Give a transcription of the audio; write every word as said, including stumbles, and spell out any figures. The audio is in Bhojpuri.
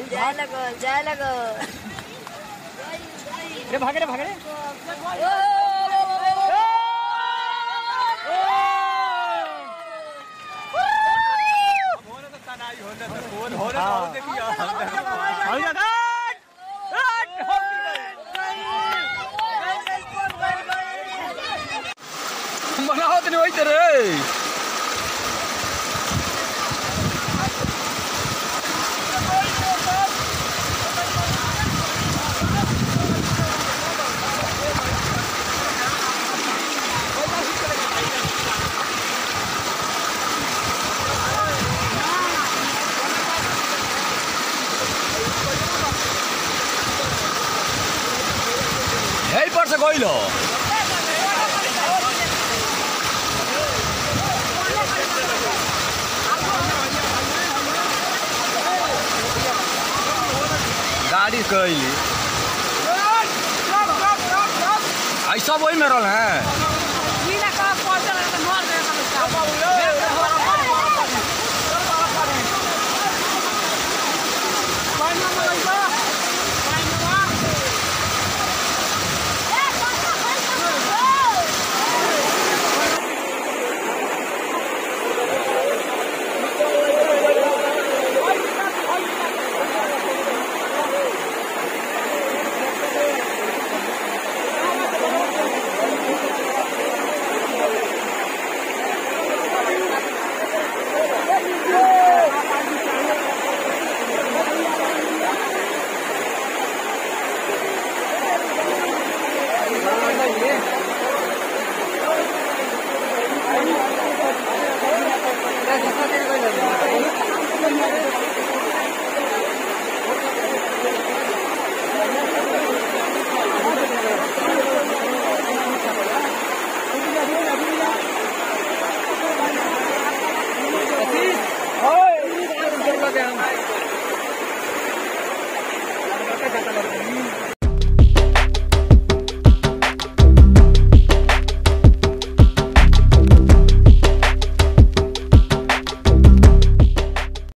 जाए लगो जाए लगो रे भागे रे भागे रे बनाओ तो नहीं वही तेरे यही पर से गइलो गाड़ी कइली ऐसा वही में रहल है